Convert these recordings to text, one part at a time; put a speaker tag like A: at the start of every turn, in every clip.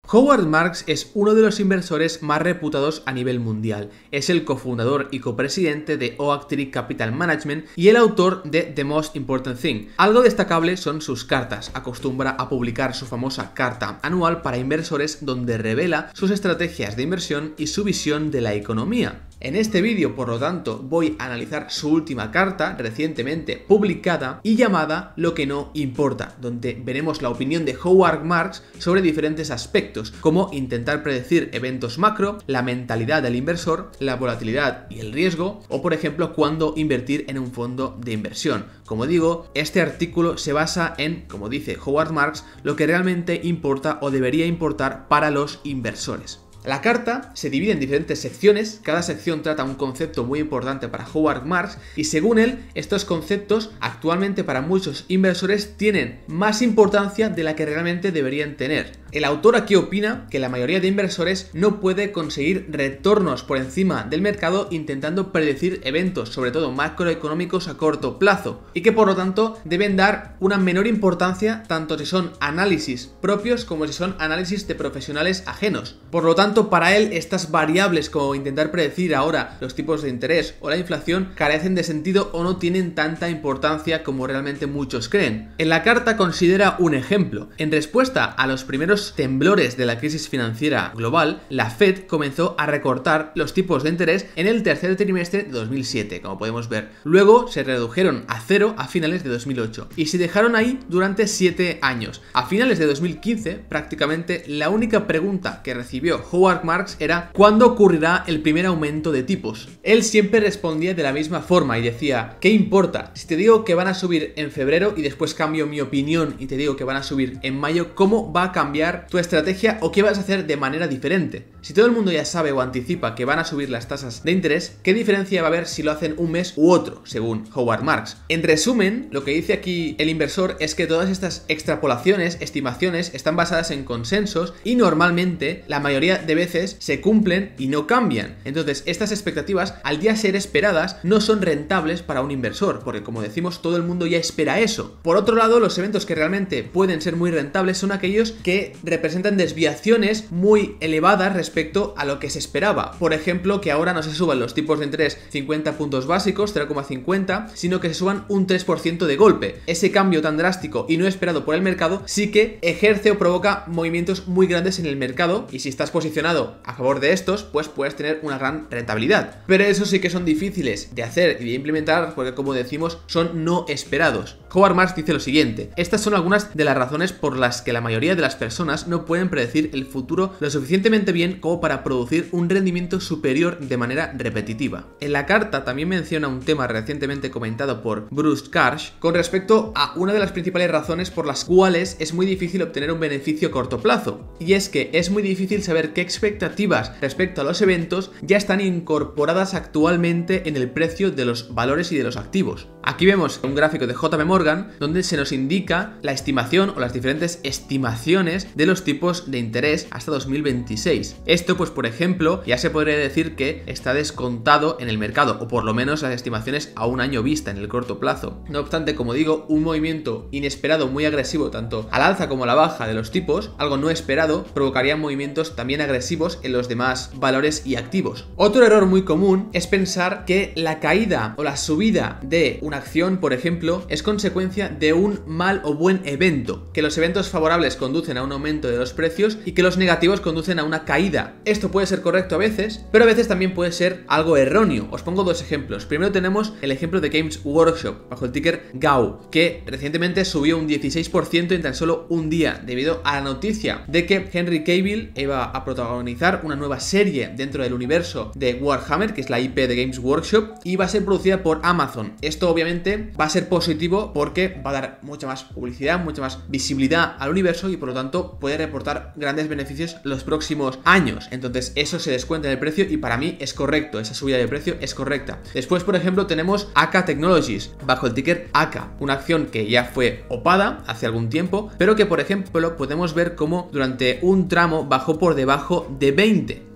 A: Howard Marks es uno de los inversores más reputados a nivel mundial. Es el cofundador y copresidente de Oak Tree Capital Management y el autor de The Most Important Thing. Algo destacable son sus cartas. Acostumbra a publicar su famosa carta anual para inversores donde revela sus estrategias de inversión y su visión de la economía. En este vídeo, por lo tanto, voy a analizar su última carta recientemente publicada y llamada Lo que no importa, donde veremos la opinión de Howard Marks sobre diferentes aspectos, como intentar predecir eventos macro, la mentalidad del inversor, la volatilidad y el riesgo, o por ejemplo, cuándo invertir en un fondo de inversión. Como digo, este artículo se basa en, como dice Howard Marks, lo que realmente importa o debería importar para los inversores. La carta se divide en diferentes secciones, cada sección trata un concepto muy importante para Howard Marks y según él, estos conceptos actualmente para muchos inversores tienen más importancia de la que realmente deberían tener. El autor aquí opina que la mayoría de inversores no puede conseguir retornos por encima del mercado intentando predecir eventos, sobre todo macroeconómicos a corto plazo, y que por lo tanto deben dar una menor importancia tanto si son análisis propios como si son análisis de profesionales ajenos. Por lo tanto, para él estas variables como intentar predecir ahora los tipos de interés o la inflación carecen de sentido o no tienen tanta importancia como realmente muchos creen. En la carta considera un ejemplo. En respuesta a los primeros temblores de la crisis financiera global, la Fed comenzó a recortar los tipos de interés en el tercer trimestre de 2007, como podemos ver. Luego se redujeron a cero a finales de 2008 y se dejaron ahí durante 7 años. A finales de 2015, prácticamente la única pregunta que recibió Howard Marks era ¿cuándo ocurrirá el primer aumento de tipos? Él siempre respondía de la misma forma y decía, ¿qué importa? Si te digo que van a subir en febrero y después cambio mi opinión y te digo que van a subir en mayo, ¿cómo va a cambiar tu estrategia o qué vas a hacer de manera diferente? Si todo el mundo ya sabe o anticipa que van a subir las tasas de interés, ¿qué diferencia va a haber si lo hacen un mes u otro, según Howard Marks? En resumen, lo que dice aquí el inversor es que todas estas extrapolaciones, estimaciones, están basadas en consensos y normalmente la mayoría de veces se cumplen y no cambian. Entonces, estas expectativas, al ya ser esperadas, no son rentables para un inversor, porque como decimos, todo el mundo ya espera eso. Por otro lado, los eventos que realmente pueden ser muy rentables son aquellos que representan desviaciones muy elevadas respecto a lo que se esperaba. Por ejemplo, que ahora no se suban los tipos de interés 50 puntos básicos, 0,50, sino que se suban un 3% de golpe. Ese cambio tan drástico y no esperado por el mercado sí que ejerce o provoca movimientos muy grandes en el mercado y si estás posicionado a favor de estos, pues puedes tener una gran rentabilidad. Pero eso sí que son difíciles de hacer y de implementar porque, como decimos, son no esperados. Howard Marks dice lo siguiente: estas son algunas de las razones por las que la mayoría de las personas no pueden predecir el futuro lo suficientemente bien como para producir un rendimiento superior de manera repetitiva. En la carta también menciona un tema recientemente comentado por Bruce Karsh con respecto a una de las principales razones por las cuales es muy difícil obtener un beneficio a corto plazo, y es que es muy difícil saber qué expectativas respecto a los eventos ya están incorporadas actualmente en el precio de los valores y de los activos. Aquí vemos un gráfico de JP Morgan donde se nos indica la estimación o las diferentes estimaciones de los tipos de interés hasta 2026. Esto, pues por ejemplo, ya se podría decir que está descontado en el mercado, o por lo menos las estimaciones a un año vista en el corto plazo. No obstante, como digo, un movimiento inesperado muy agresivo tanto al alza como a la baja de los tipos, algo no esperado, provocaría movimientos también agresivos en los demás valores y activos. Otro error muy común es pensar que la caída o la subida de una acción, por ejemplo, es consecuencia de un mal o buen evento, que los eventos favorables conducen a un aumento de los precios y que los negativos conducen a una caída. Esto puede ser correcto a veces, pero a veces también puede ser algo erróneo. Os pongo dos ejemplos. Primero tenemos el ejemplo de Games Workshop, bajo el ticker GAU, que recientemente subió un 16% en tan solo un día, debido a la noticia de que Henry Cavill iba a protagonizar una nueva serie dentro del universo de Warhammer, que es la IP de Games Workshop, y va a ser producida por Amazon. Esto obviamente va a ser positivo porque va a dar mucha más publicidad, mucha más visibilidad al universo y por lo tanto puede reportar grandes beneficios los próximos años. Entonces eso se descuenta en el precio y para mí es correcto, esa subida de precio es correcta. Después, por ejemplo, tenemos AK Technologies bajo el ticker AK, una acción que ya fue opada hace algún tiempo, pero que por ejemplo podemos ver cómo durante un tramo bajó por debajo de 20.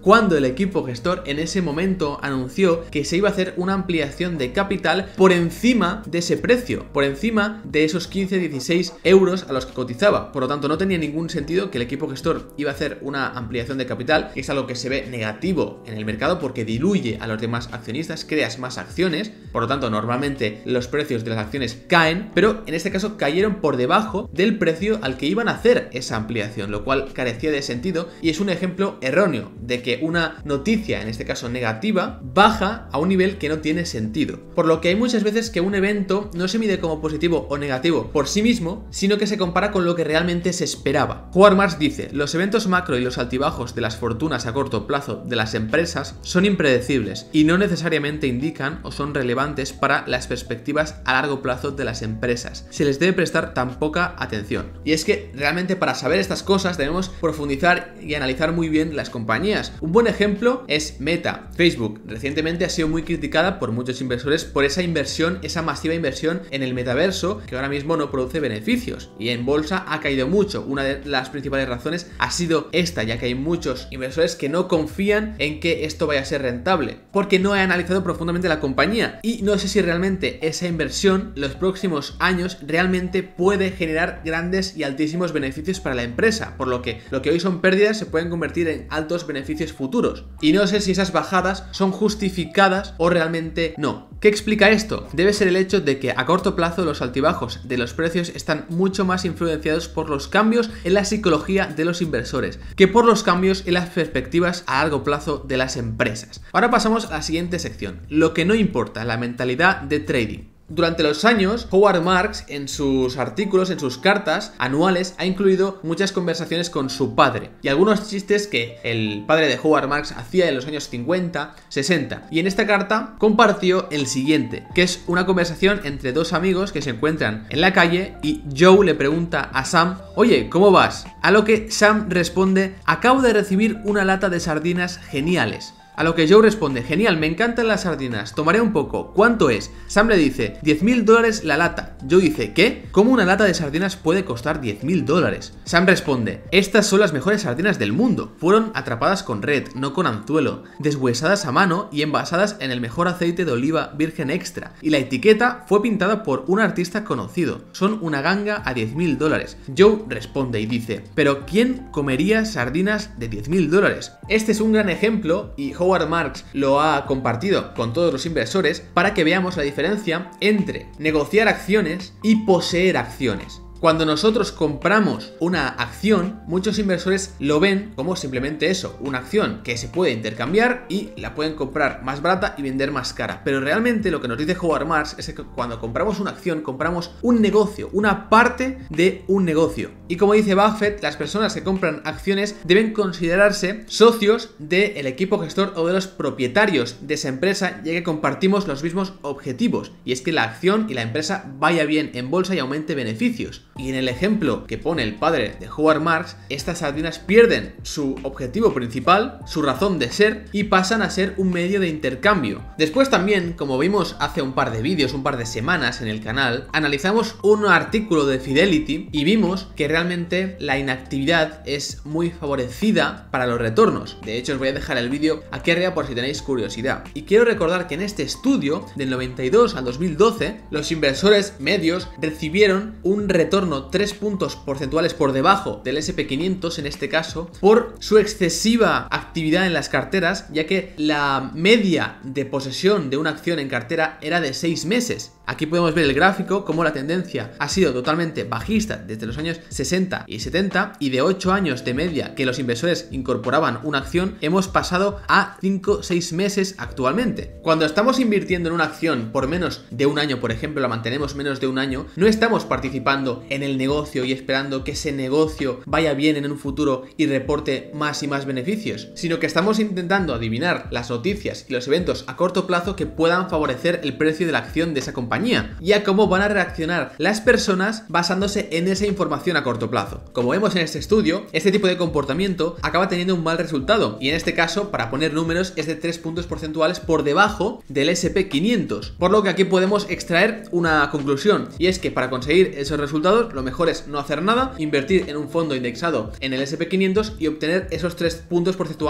A: cuando el equipo gestor en ese momento anunció que se iba a hacer una ampliación de capital por encima de ese precio, por encima de esos 15-16 euros a los que cotizaba. Por lo tanto, no tenía ningún sentido que el equipo gestor iba a hacer una ampliación de capital, que es algo que se ve negativo en el mercado porque diluye a los demás accionistas, creas más acciones, por lo tanto, normalmente los precios de las acciones caen, pero en este caso cayeron por debajo del precio al que iban a hacer esa ampliación, lo cual carecía de sentido y es un ejemplo erróneo de que una noticia, en este caso negativa, baja a un nivel que no tiene sentido. Por lo que hay muchas veces que un evento no se mide como positivo o negativo por sí mismo, sino que se compara con lo que realmente se esperaba. Howard Marks dice: los eventos macro y los altibajos de las fortunas a corto plazo de las empresas son impredecibles y no necesariamente indican o son relevantes para las perspectivas a largo plazo de las empresas. Se les debe prestar tan poca atención. Y es que realmente para saber estas cosas debemos profundizar y analizar muy bien las compañías. Un buen ejemplo es Meta. Facebook recientemente ha sido muy criticada por muchos inversores por esa inversión, esa masiva inversión en el metaverso que ahora mismo no produce beneficios y en bolsa ha caído mucho. Una de las principales razones ha sido esta, ya que hay muchos inversores que no confían en que esto vaya a ser rentable porque no he analizado profundamente la compañía y no sé si realmente esa inversión los próximos años realmente puede generar grandes y altísimos beneficios para la empresa, por lo que hoy son pérdidas se pueden convertir en altos beneficios futuros y no sé si esas bajadas son justificadas o realmente no. ¿Qué explica esto? Debe ser el hecho de que a corto plazo los altibajos de los precios están mucho más influenciados por los cambios en la psicología de los inversores que por los cambios en las perspectivas a largo plazo de las empresas. Ahora pasamos a la siguiente sección, lo que no importa, la mentalidad de trading. Durante los años, Howard Marks en sus artículos, en sus cartas anuales, ha incluido muchas conversaciones con su padre y algunos chistes que el padre de Howard Marks hacía en los años 50, 60. Y en esta carta compartió el siguiente, que es una conversación entre dos amigos que se encuentran en la calle y Joe le pregunta a Sam: oye, ¿cómo vas? A lo que Sam responde: acabo de recibir una lata de sardinas geniales. A lo que Joe responde: genial, me encantan las sardinas, tomaré un poco, ¿cuánto es? Sam le dice: $10.000 la lata. Joe dice: ¿qué? ¿Cómo una lata de sardinas puede costar $10.000? Sam responde: estas son las mejores sardinas del mundo, fueron atrapadas con red, no con anzuelo, deshuesadas a mano y envasadas en el mejor aceite de oliva virgen extra, y la etiqueta fue pintada por un artista conocido, son una ganga a $10.000. Joe responde y dice: ¿pero quién comería sardinas de $10.000? Este es un gran ejemplo y Howard Marks lo ha compartido con todos los inversores para que veamos la diferencia entre negociar acciones y poseer acciones. Cuando nosotros compramos una acción, muchos inversores lo ven como simplemente eso, una acción que se puede intercambiar y la pueden comprar más barata y vender más cara. Pero realmente lo que nos dice Howard Marks es que cuando compramos una acción, compramos un negocio, una parte de un negocio. Y como dice Buffett, las personas que compran acciones deben considerarse socios del equipo gestor o de los propietarios de esa empresa, ya que compartimos los mismos objetivos. Y es que la acción y la empresa vaya bien en bolsa y aumente beneficios. Y en el ejemplo que pone el padre de Howard Marks, estas sardinas pierden su objetivo principal, su razón de ser, y pasan a ser un medio de intercambio. Después también, como vimos hace un par de vídeos, un par de semanas en el canal, analizamos un artículo de Fidelity y vimos que realmente la inactividad es muy favorecida para los retornos. De hecho, os voy a dejar el vídeo aquí arriba por si tenéis curiosidad. Y quiero recordar que en este estudio, del 92 al 2012, los inversores medios recibieron un retorno 3 puntos porcentuales por debajo del SP500 en este caso, por su excesiva actividad en las carteras, ya que la media de posesión de una acción en cartera era de 6 meses. Aquí podemos ver el gráfico, cómo la tendencia ha sido totalmente bajista desde los años 60 y 70 y de 8 años de media que los inversores incorporaban una acción, hemos pasado a 5-6 meses actualmente. Cuando estamos invirtiendo en una acción por menos de un año, por ejemplo, la mantenemos menos de un año, no estamos participando en el negocio y esperando que ese negocio vaya bien en un futuro y reporte más y más beneficios, sino que estamos intentando adivinar las noticias y los eventos a corto plazo que puedan favorecer el precio de la acción de esa compañía y a cómo van a reaccionar las personas basándose en esa información a corto plazo. Como vemos en este estudio, este tipo de comportamiento acaba teniendo un mal resultado y en este caso, para poner números, es de 3 puntos porcentuales por debajo del SP500, por lo que aquí podemos extraer una conclusión, y es que para conseguir esos resultados lo mejor es no hacer nada, invertir en un fondo indexado en el SP500 y obtener esos 3 puntos porcentuales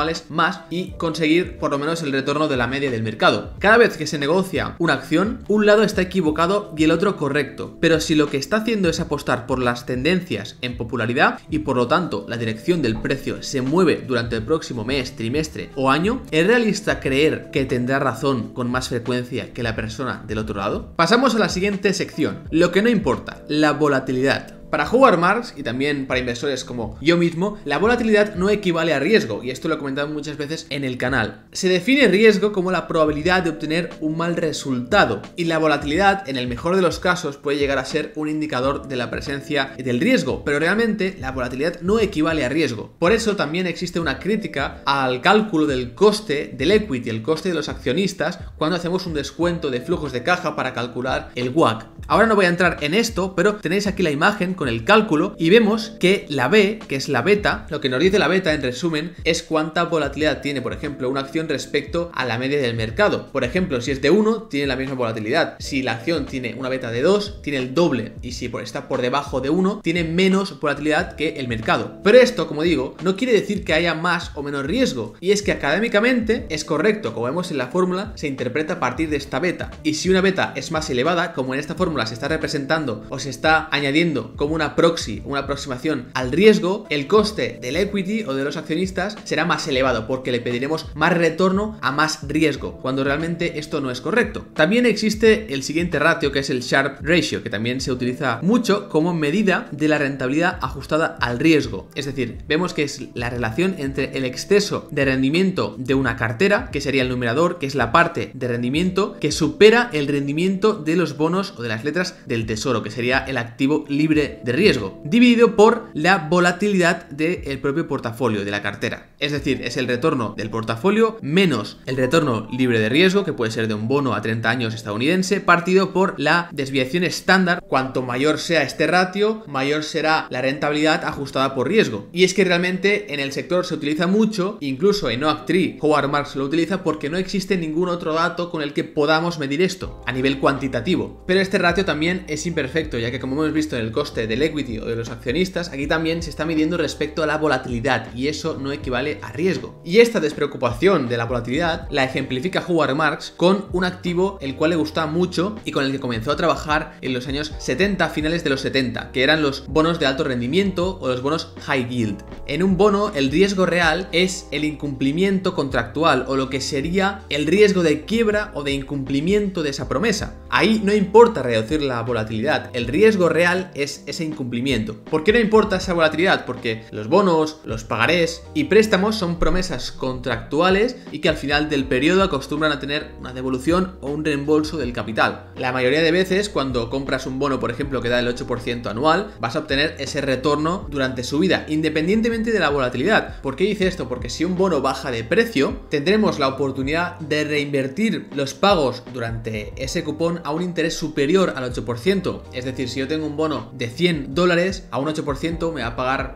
A: anuales más y conseguir por lo menos el retorno de la media del mercado. Cada vez que se negocia una acción, un lado está equivocado y el otro correcto, pero si lo que está haciendo es apostar por las tendencias en popularidad y por lo tanto la dirección del precio se mueve durante el próximo mes, trimestre o año, ¿es realista creer que tendrá razón con más frecuencia que la persona del otro lado? Pasamos a la siguiente sección, lo que no importa, la volatilidad. Para Howard Marks y también para inversores como yo mismo, la volatilidad no equivale a riesgo, y esto lo he comentado muchas veces en el canal. Se define riesgo como la probabilidad de obtener un mal resultado, y la volatilidad, en el mejor de los casos, puede llegar a ser un indicador de la presencia del riesgo, pero realmente la volatilidad no equivale a riesgo. Por eso también existe una crítica al cálculo del coste del equity, el coste de los accionistas, cuando hacemos un descuento de flujos de caja para calcular el WACC. Ahora no voy a entrar en esto, pero tenéis aquí la imagen con el cálculo y vemos que la B, que es la beta, lo que nos dice la beta en resumen es cuánta volatilidad tiene, por ejemplo, una acción respecto a la media del mercado. Por ejemplo, si es de 1, tiene la misma volatilidad. Si la acción tiene una beta de 2, tiene el doble. Y si está por debajo de 1, tiene menos volatilidad que el mercado. Pero esto, como digo, no quiere decir que haya más o menos riesgo. Y es que académicamente es correcto. Como vemos en la fórmula, se interpreta a partir de esta beta. Y si una beta es más elevada, como en esta fórmula se está representando o se está añadiendo como una proxy, una aproximación al riesgo, el coste del equity o de los accionistas será más elevado porque le pediremos más retorno a más riesgo, cuando realmente esto no es correcto. También existe el siguiente ratio, que es el Sharpe Ratio, que también se utiliza mucho como medida de la rentabilidad ajustada al riesgo. Es decir, vemos que es la relación entre el exceso de rendimiento de una cartera, que sería el numerador, que es la parte de rendimiento que supera el rendimiento de los bonos o de las letras del tesoro, que sería el activo libre de riesgo, dividido por la volatilidad del propio portafolio de la cartera. Es decir, es el retorno del portafolio menos el retorno libre de riesgo, que puede ser de un bono a 30 años estadounidense, partido por la desviación estándar. Cuanto mayor sea este ratio, mayor será la rentabilidad ajustada por riesgo. Y es que realmente en el sector se utiliza mucho, incluso en Oaktree, Howard Marks lo utiliza porque no existe ningún otro dato con el que podamos medir esto a nivel cuantitativo. Pero este ratio también es imperfecto, ya que como hemos visto en el coste del equity o de los accionistas, aquí también se está midiendo respecto a la volatilidad y eso no equivale a riesgo. Y esta despreocupación de la volatilidad la ejemplifica Howard Marks con un activo el cual le gustaba mucho y con el que comenzó a trabajar en los años 70, finales de los 70, que eran los bonos de alto rendimiento o los bonos high yield. En un bono el riesgo real es el incumplimiento contractual o lo que sería el riesgo de quiebra o de incumplimiento de esa promesa. Ahí no importa reducir la volatilidad, el riesgo real es ese incumplimiento. ¿Por qué no importa esa volatilidad? Porque los bonos, los pagarés y préstamos son promesas contractuales y que al final del periodo acostumbran a tener una devolución o un reembolso del capital. La mayoría de veces cuando compras un bono, por ejemplo, que da el 8% anual, vas a obtener ese retorno durante su vida, independientemente de la volatilidad. ¿Por qué dice esto? Porque si un bono baja de precio, tendremos la oportunidad de reinvertir los pagos durante ese cupón a un interés superior al 8%. Es decir, si yo tengo un bono de $100, a un 8% me va a pagar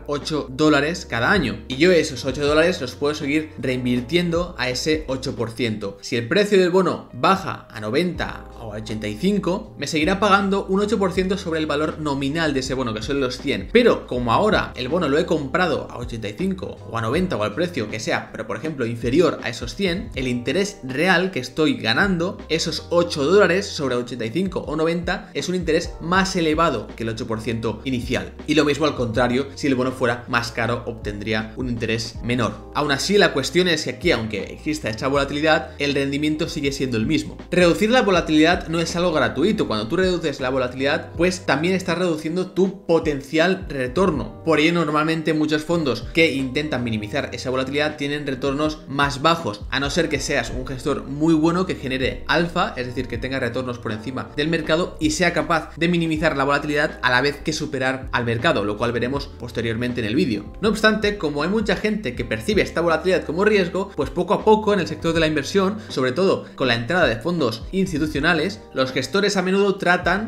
A: $8 cada año. Y yo esos $8 los puedo seguir reinvirtiendo a ese 8%. Si el precio del bono baja a 90 o a 85, me seguirá pagando un 8% sobre el valor nominal de ese bono, que son los 100. Pero como ahora el bono lo he comprado a 85 o a 90 o al precio que sea, pero por ejemplo inferior a esos 100, el interés real que estoy ganando, esos $8 sobre 85 o 90, es un interés más elevado que el 8% inicial. Y lo mismo al contrario, si el bono fuera más caro, obtendría un interés menor. Aún así, la cuestión es que aquí, aunque exista esta volatilidad, el rendimiento sigue siendo el mismo. Reducir la volatilidad no es algo gratuito. Cuando tú reduces la volatilidad, pues también estás reduciendo tu potencial retorno. Por ello, normalmente muchos fondos que intentan minimizar esa volatilidad tienen retornos más bajos, a no ser que seas un gestor muy bueno que genere alfa, es decir, que tenga retornos por encima del mercado y sea capaz de minimizar la volatilidad a la vez que superar al mercado, lo cual veremos posteriormente en el vídeo. No obstante, como hay mucha gente que percibe esta volatilidad como riesgo, pues poco a poco en el sector de la inversión, sobre todo con la entrada de fondos institucionales, los gestores a menudo tratan de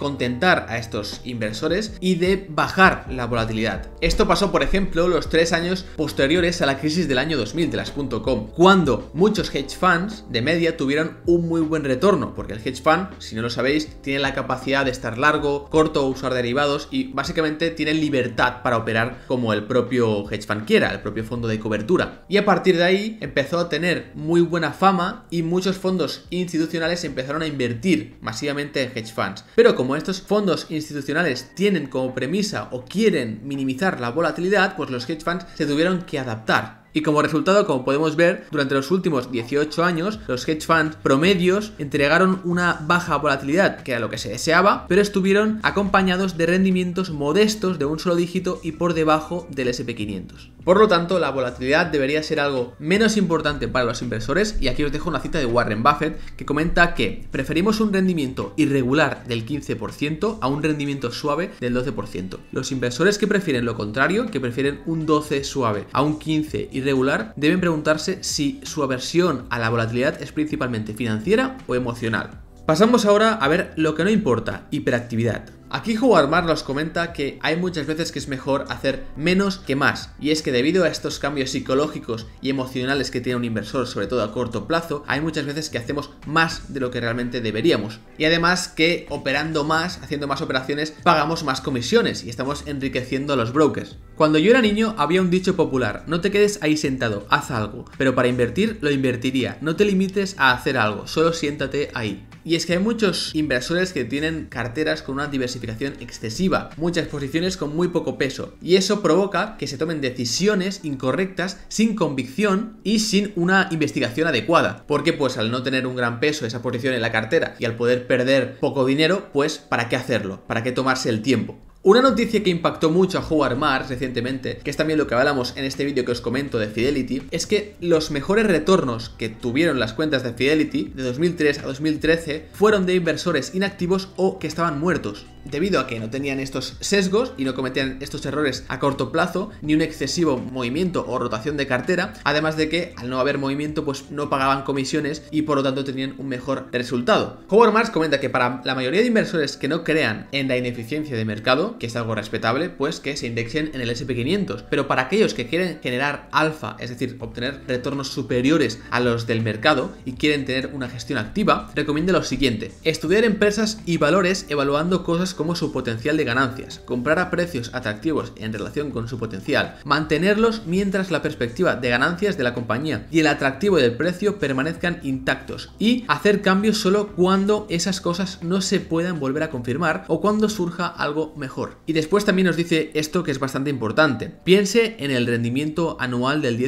A: contentar a estos inversores y de bajar la volatilidad. Esto pasó, por ejemplo, los 3 años posteriores a la crisis del año 2000 de las .com, cuando muchos hedge funds de media tuvieron un muy buen retorno, porque el hedge fund, si no lo sabéis, tiene la capacidad de estar largo, corto o usar derivados y básicamente tiene libertad para operar como el propio hedge fund quiera, el propio fondo de cobertura. Y a partir de ahí empezó a tener muy buena fama y muchos fondos institucionales empezaron a invertir masivamente en hedge funds. Pero como estos fondos institucionales tienen como premisa o quieren minimizar la volatilidad, pues los hedge funds se tuvieron que adaptar. Y como resultado, como podemos ver, durante los últimos 18 años, los hedge funds promedios entregaron una baja volatilidad, que era lo que se deseaba, pero estuvieron acompañados de rendimientos modestos de un solo dígito y por debajo del S&P500. Por lo tanto, la volatilidad debería ser algo menos importante para los inversores, y aquí os dejo una cita de Warren Buffett que comenta que preferimos un rendimiento irregular del 15% a un rendimiento suave del 12%. Los inversores que prefieren lo contrario, que prefieren un 12 suave a un 15 irregular, deben preguntarse si su aversión a la volatilidad es principalmente financiera o emocional. Pasamos ahora a ver lo que no importa, hiperactividad. Aquí Howard Marks nos comenta que hay muchas veces que es mejor hacer menos que más, y es que debido a estos cambios psicológicos y emocionales que tiene un inversor, sobre todo a corto plazo, hay muchas veces que hacemos más de lo que realmente deberíamos, y además que operando más, haciendo más operaciones, pagamos más comisiones y estamos enriqueciendo a los brokers. Cuando yo era niño había un dicho popular: no te quedes ahí sentado, haz algo, pero para invertir lo invertiría, no te limites a hacer algo, solo siéntate ahí. Y es que hay muchos inversores que tienen carteras con una diversificación excesiva, muchas posiciones con muy poco peso, y eso provoca que se tomen decisiones incorrectas sin convicción y sin una investigación adecuada, porque pues al no tener un gran peso esa posición en la cartera y al poder perder poco dinero, pues ¿para qué hacerlo? ¿Para qué tomarse el tiempo? Una noticia que impactó mucho a Howard Marks recientemente, que es también lo que hablamos en este vídeo que os comento de Fidelity, es que los mejores retornos que tuvieron las cuentas de Fidelity de 2003 a 2013 fueron de inversores inactivos o que estaban muertos, debido a que no tenían estos sesgos y no cometían estos errores a corto plazo, ni un excesivo movimiento o rotación de cartera, además de que al no haber movimiento pues no pagaban comisiones y por lo tanto tenían un mejor resultado. Howard Marks comenta que para la mayoría de inversores que no crean en la ineficiencia de mercado, que es algo respetable, pues que se indexen en el S&P500, pero para aquellos que quieren generar alfa, es decir, obtener retornos superiores a los del mercado y quieren tener una gestión activa, recomiendo lo siguiente: estudiar empresas y valores evaluando cosas como su potencial de ganancias, comprar a precios atractivos en relación con su potencial, mantenerlos mientras la perspectiva de ganancias de la compañía y el atractivo del precio permanezcan intactos, y hacer cambios solo cuando esas cosas no se puedan volver a confirmar o cuando surja algo mejor. Y después también nos dice esto que es bastante importante: piense en el rendimiento anual del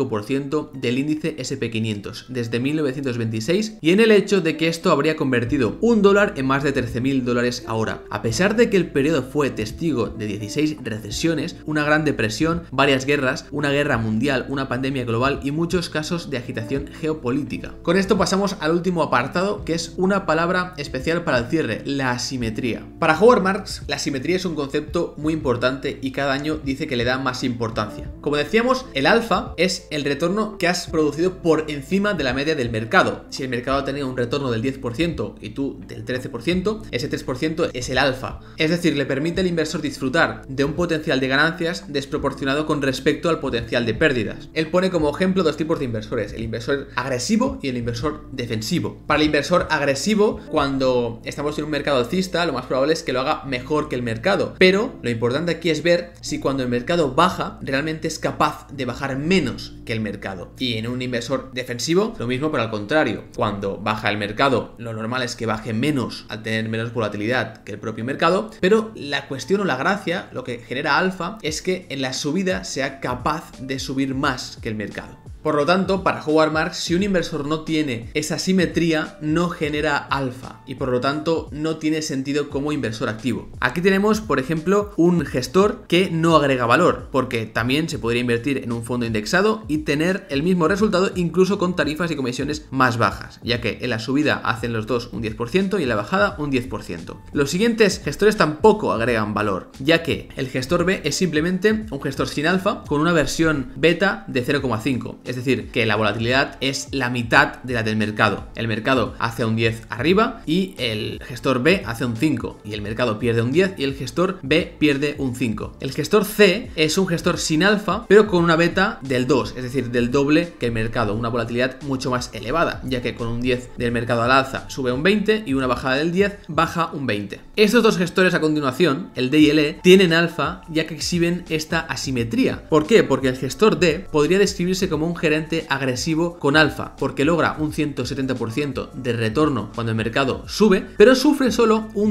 A: 10,5% del índice SP500 desde 1926 y en el hecho de que esto habría convertido $1 en más de $13.000 ahora. A pesar de que el periodo fue testigo de 16 recesiones, una gran depresión, varias guerras, una guerra mundial, una pandemia global y muchos casos de agitación geopolítica. Con esto pasamos al último apartado, que es una palabra especial para el cierre: la asimetría. Para Howard Marks, la asimetría es un concepto muy importante y cada año dice que le da más importancia. Como decíamos, el alfa es el retorno que has producido por encima de la media del mercado. Si el mercado ha tenido un retorno del 10% y tú del 13%, ese 3% es el alfa. Es decir, le permite al inversor disfrutar de un potencial de ganancias desproporcionado con respecto al potencial de pérdidas. Él pone como ejemplo dos tipos de inversores: el inversor agresivo y el inversor defensivo. Para el inversor agresivo, cuando estamos en un mercado alcista, lo más probable es que lo haga mejor que el mercado, pero lo importante aquí es ver si cuando el mercado baja realmente es capaz de bajar menos que el mercado. Y en un inversor defensivo lo mismo, pero al contrario: cuando baja el mercado lo normal es que baje menos al tener menos volatilidad que el propio mercado, pero la cuestión o la gracia, lo que genera alfa, es que en la subida sea capaz de subir más que el mercado. Por lo tanto, para Howard Marks, si un inversor no tiene esa simetría, no genera alfa y por lo tanto no tiene sentido como inversor activo. Aquí tenemos, por ejemplo, un gestor que no agrega valor, porque también se podría invertir en un fondo indexado y tener el mismo resultado incluso con tarifas y comisiones más bajas, ya que en la subida hacen los dos un 10% y en la bajada un 10%. Los siguientes gestores tampoco agregan valor, ya que el gestor B es simplemente un gestor sin alfa con una versión beta de 0,5. es decir, que la volatilidad es la mitad de la del mercado. El mercado hace un 10 arriba y el gestor B hace un 5 y el mercado pierde un 10 y el gestor B pierde un 5. El gestor C es un gestor sin alfa pero con una beta del 2, es decir, del doble que el mercado, una volatilidad mucho más elevada, ya que con un 10 del mercado al alza sube un 20 y una bajada del 10 baja un 20. Estos dos gestores a continuación, el D y el E, tienen alfa ya que exhiben esta asimetría. ¿Por qué? Porque el gestor D podría describirse como un gerente agresivo con alfa, porque logra un 170% de retorno cuando el mercado sube, pero sufre solo un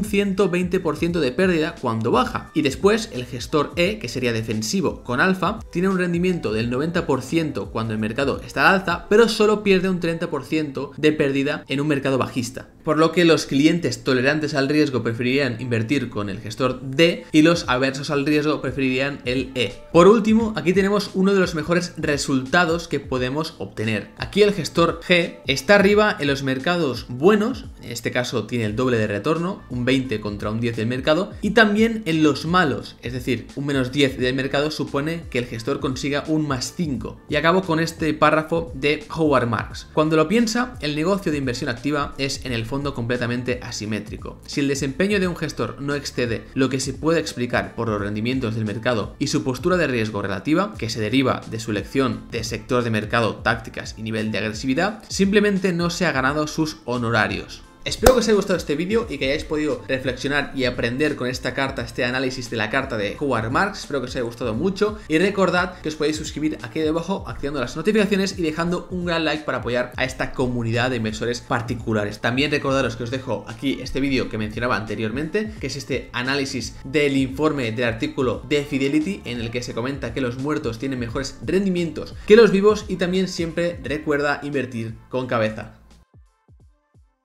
A: 120% de pérdida cuando baja. Y después el gestor E, que sería defensivo con alfa, tiene un rendimiento del 90% cuando el mercado está al alza, pero solo pierde un 30% de pérdida en un mercado bajista. Por lo que los clientes tolerantes al riesgo preferirían invertir con el gestor D y los aversos al riesgo preferirían el E. Por último, aquí tenemos uno de los mejores resultados que podemos obtener. Aquí el gestor G está arriba en los mercados buenos, en este caso tiene el doble de retorno, un 20 contra un 10 del mercado, y también en los malos, es decir, un menos 10 del mercado supone que el gestor consiga un más 5. Y acabo con este párrafo de Howard Marks. Cuando lo piensa, el negocio de inversión activa es en el fondo completamente asimétrico. Si el desempeño de un gestor no excede lo que se puede explicar por los rendimientos del mercado y su postura de riesgo relativa, que se deriva de su elección de sector de mercado, tácticas y nivel de agresividad, simplemente no se ha ganado sus honorarios. Espero que os haya gustado este vídeo y que hayáis podido reflexionar y aprender con esta carta, este análisis de la carta de Howard Marks. Espero que os haya gustado mucho y recordad que os podéis suscribir aquí debajo activando las notificaciones y dejando un gran like para apoyar a esta comunidad de inversores particulares. También recordaros que os dejo aquí este vídeo que mencionaba anteriormente, que es este análisis del informe del artículo de Fidelity en el que se comenta que los muertos tienen mejores rendimientos que los vivos, y también siempre recuerda invertir con cabeza.